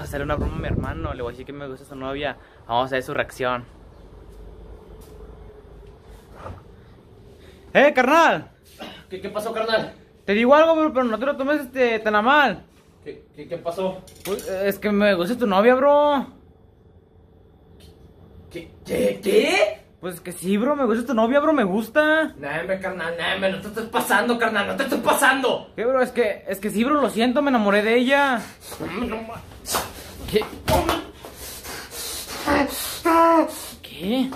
hacerle una broma a mi hermano. Le voy a decir que me gusta su novia. Vamos a ver su reacción. Carnal. ¿Qué pasó, carnal? Te digo algo, bro, pero no te lo tomes tan a mal. ¿Qué pasó? Pues, es que me gusta tu novia, bro. ¿Qué? Pues que sí, bro, me gusta tu novia, bro, me gusta. Name, carnal, name, no te estás pasando, carnal, no te estás pasando. ¿Qué, bro? Es que sí, bro, lo siento, me enamoré de ella. ¿Qué? ¿Qué?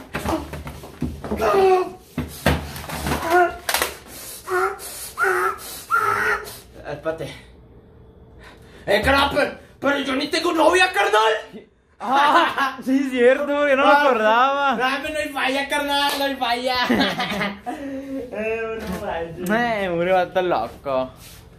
Espérate. Carnal, pero yo ni tengo novia, carnal. Ah, sí, es cierto, bro, yo no me acordaba. Dame, no hay falla, carnal, no hay falla. Murió, vato loco.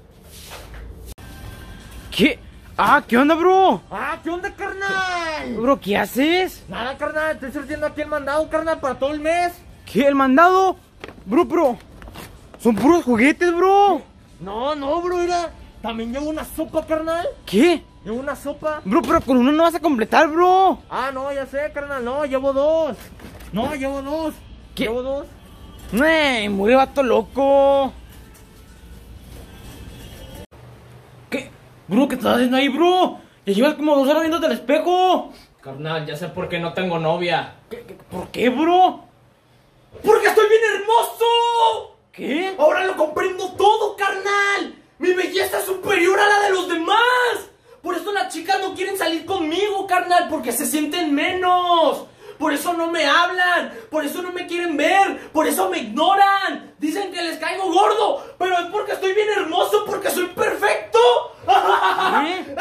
¿Qué? ¿Qué onda, bro? ¿Qué onda, carnal? Bro, ¿qué haces? Nada, carnal, estoy surtiendo aquí el mandado, carnal, para todo el mes. ¿Qué? ¿El mandado? Bro, son puros juguetes, bro. No, bro, mira. También llevo una sopa, carnal. ¿Qué? Llevo una sopa. Bro, pero con uno no vas a completar, bro. No, ya sé, carnal, no, llevo dos. No, llevo dos. ¿Qué? Llevo dos. Murió, vato loco. ¿Qué? Bro, ¿qué estás haciendo ahí, bro? Ya llevas como 2 horas viéndote al espejo. Carnal, ya sé por qué no tengo novia. ¿Por qué, bro? ¡Porque estoy bien hermoso! ¿Qué? Ahora lo comprendo todo, carnal. Mi belleza es superior a la de los demás. Por eso las chicas no quieren salir conmigo, carnal, porque se sienten menos. Por eso no me hablan, por eso no me quieren ver, por eso me ignoran. Dicen que les caigo gordo, pero es porque estoy bien hermoso, porque soy perfecto. ¿Qué?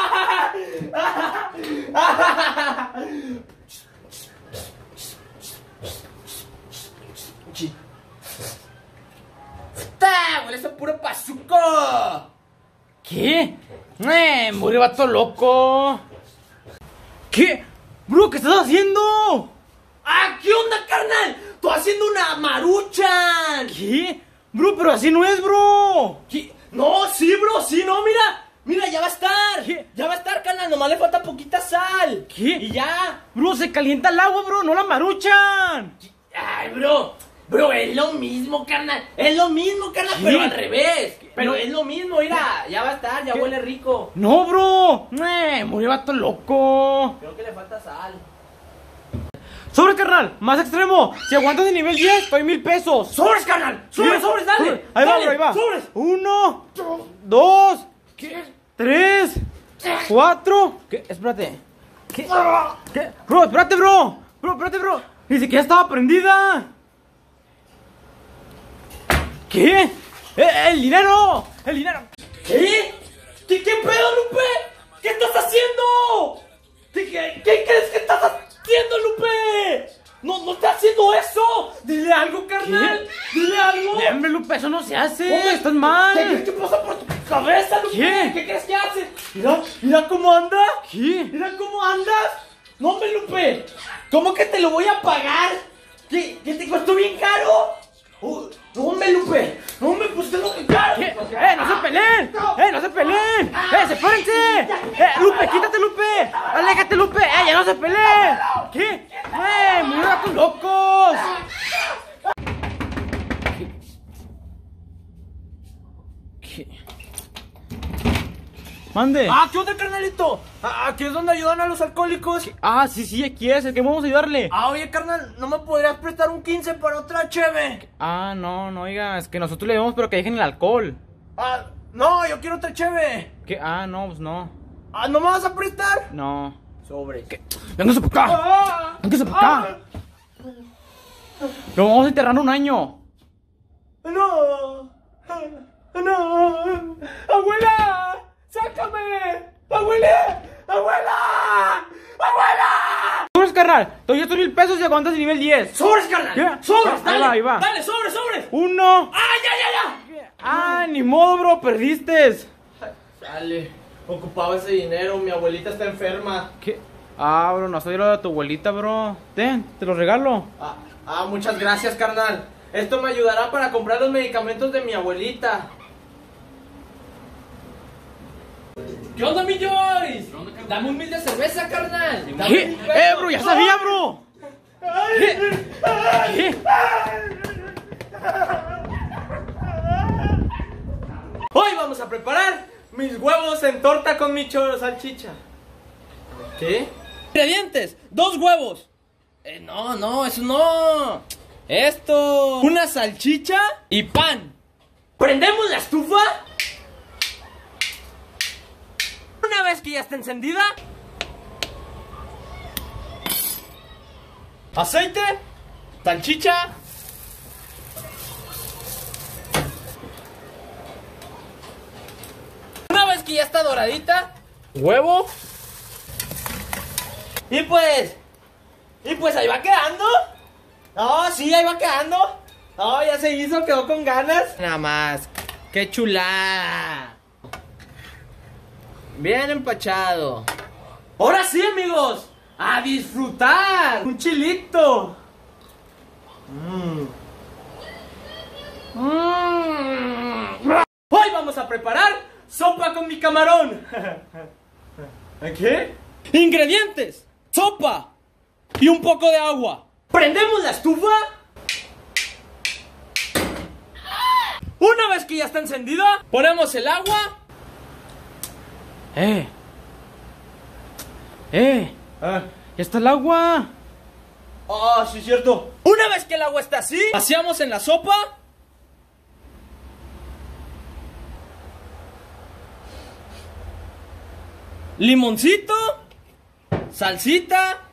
¡Huele ese puro pazuco! ¿Qué? Murió, vato loco. ¿Qué? Bro, ¿qué estás haciendo? ¿Qué onda, carnal? ¡Tú haciendo una maruchan! ¿Qué? Bro, pero así no es, bro. ¿Qué? No, sí, bro, sí, no, mira. Mira, ya va a estar. ¿Qué? Ya va a estar, carnal, nomás le falta poquita sal. ¿Qué? Y ya. Bro, se calienta el agua, bro, no la maruchan. Ay, bro, es lo mismo, carnal. Es lo mismo, carnal, ¿Qué? pero al revés. Pero No. es lo mismo, mira, ya va a estar, ya ¿Qué? huele rico. No, bro. Murió, vato loco. Creo que le falta sal. Sobre, carnal, más extremo. Si aguantas de nivel 10, doy 1000 pesos. ¡Sobres, carnal! ¡Sobres, ¿Qué? dale! Ahí va, dale, bro, ahí va. ¡Sobres! 1, 2, ¿Qué? 3, 4. ¿Qué? Espérate. ¿Qué? ¿Qué? Bro, espérate, bro. Bro, espérate, bro. Ni siquiera estaba prendida. ¿Qué? ¡El dinero! ¡El dinero! ¿Qué? ¿Qué pedo, Lupe? ¿Qué estás haciendo? ¿Qué crees que estás haciendo, Lupe? No estás haciendo eso. Dile algo, carnal. ¿Qué? Dile algo. Hombre, Lupe, eso no se hace. Hombre, Estás mal. ¿Qué crees que pasa por tu cabeza, Lupe? ¿Qué? ¿Qué crees que haces? Mira cómo anda. ¿Qué? Mira cómo andas. No, hombre, Lupe. ¿Cómo que te lo voy a pagar? ¿Qué te costó bien caro? No, hombre, Lupe. No, hombre, pues te lo caro. ¿Qué? ¡No se peleen! ¡No se peleen! ¡Sepárense! ¡Lupe, quítate, Lupe! ¡Aléjate, Lupe! ¡Ya no se peleen! ¿Qué? ¡Murió, vatos locos! ¿Qué? Mande. ¿Qué onda, carnalito? ¿Aquí es donde ayudan a los alcohólicos? Sí, aquí es, el que vamos a ayudarle. Oye, carnal, ¿no me podrías prestar un 15 para otra cheve? No, oiga, es que nosotros le debemos, pero que dejen el alcohol. No, yo quiero otra cheve. ¿Qué? No, pues no. ¿No me vas a prestar? No. Sobre. ¡Véngase para acá! ¡Véngase para acá! Lo vamos a enterrar 1 año. No. ¡Abuela! ¡Sácame! ¡Abuela! ¡Sobres, carnal! Te doy estos 1000 pesos y aguantas el nivel 10. ¡Sobres, carnal! ¿Qué? ¡Sobres! Ahí ¡Dale! va. ¡Dale, sobres! 1. Ya! Ni modo, bro, perdiste. Dale. Ocupaba ese dinero, mi abuelita está enferma. ¿Qué? Bro, no soy lo de tu abuelita, bro. Ten, te lo regalo. Muchas gracias, carnal. Esto me ayudará para comprar los medicamentos de mi abuelita. ¿Qué onda, mi Joyce? Dame un mil de cerveza, carnal. Dame ¿Qué? un peso. Bro, ya sabía, bro. ¿Qué? Hoy vamos a preparar mis huevos en torta con mi salchicha. ¿Qué? Ingredientes: 2 huevos. No, eso no. Esto. Una salchicha y pan. ¿Prendemos la estufa? Una vez que ya está encendida, aceite, salchicha, una vez que ya está doradita, huevo. Y pues ahí va quedando. No, sí, ahí va quedando. No, ya se hizo, quedó con ganas. Nada más, qué chulada. Bien empachado. Ahora sí, amigos, a disfrutar. Un chilito. Hoy vamos a preparar sopa con mi camarón. ¿Qué? Ingredientes: sopa y un poco de agua. ¿Prendemos la estufa? Una vez que ya está encendida, ponemos el agua. Ya está el agua. Ah, sí, cierto. Una vez que el agua está así, vaciamos en la sopa. Limoncito, salsita.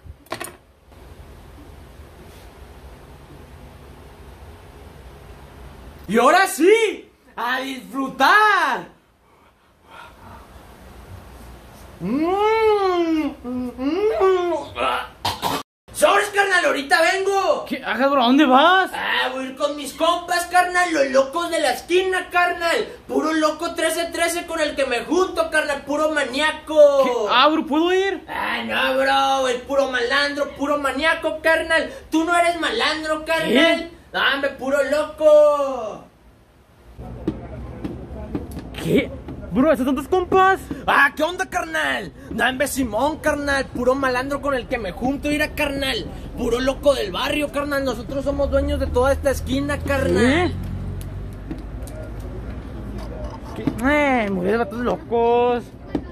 Y ahora sí, a disfrutar. ¡Sobres, carnal! ¡Ahorita vengo! ¿Qué hagas, bro? ¿A dónde vas? Voy a ir con mis compas, carnal. Los locos de la esquina, carnal. Puro loco 13-13 con el que me junto, carnal. Puro maníaco. ¿Qué? Bro, ¿puedo ir? No, bro. El puro malandro, puro maníaco, carnal. Tú no eres malandro, carnal. No, hombre, puro loco. ¿Qué? Bro, ¿estás tantos compas? ¿Qué onda, carnal? Dame Simón, carnal. Puro malandro con el que me junto, mira, carnal. Puro loco del barrio, carnal. Nosotros somos dueños de toda esta esquina, carnal. ¿Qué? Muy de vatos locos.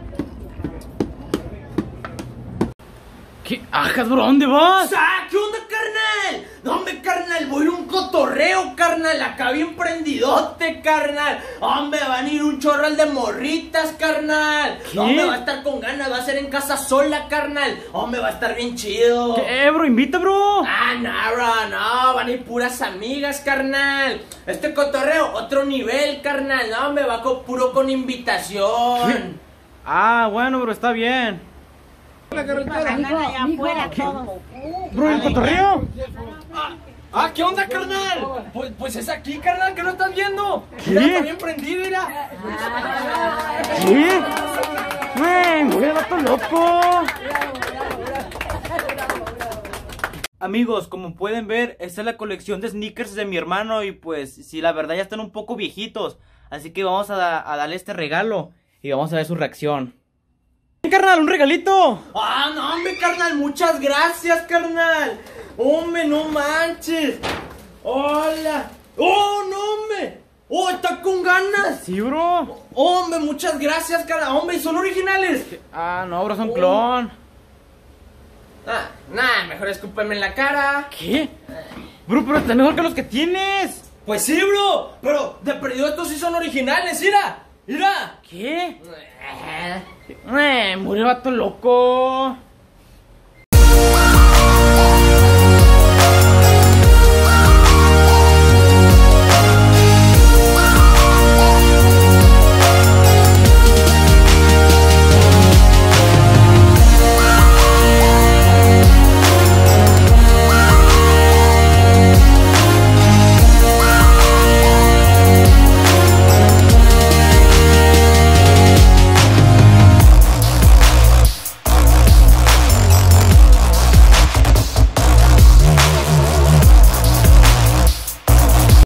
¿Qué hagas, bro? ¿A dónde vas? ¿Qué onda, carnal? No, hombre, carnal, voy a ir a un cotorreo, carnal. Acá bien prendidote, carnal. Hombre, van a ir un chorral de morritas, carnal. ¿Qué? No, me va a estar con ganas, va a ser en casa sola, carnal. Hombre, va a estar bien chido. ¿Qué, bro? Invita, bro. No, bro, no, van a ir puras amigas, carnal. Este cotorreo, otro nivel, carnal. No, me va puro con invitación. Bueno, bro, está bien. Allá afuera todo. Bro, ¿el cotorreo? ¿Qué onda, carnal? Pues es aquí, carnal, que no estás viendo. ¿Qué? Mira, está bien prendido, mira. ¿Qué? Muy de vatos loco. Amigos, como pueden ver, esta es la colección de sneakers de mi hermano. Y pues, sí, la verdad ya están un poco viejitos. Así que vamos a darle este regalo y vamos a ver su reacción. Carnal, un regalito. No, hombre, carnal, muchas gracias, carnal. Hombre, no manches. Hola. Oh, no, hombre. Oh, está con ganas. Sí, bro. Hombre, muchas gracias, carnal. Hombre, ¿son originales? No, bro, son clon. Mejor escúpeme en la cara. ¿Qué? Bro, pero está mejor que los que tienes. Pues sí, bro. Pero de perdido estos sí son originales, mira. Mira. ¿Qué? Muy vato loco.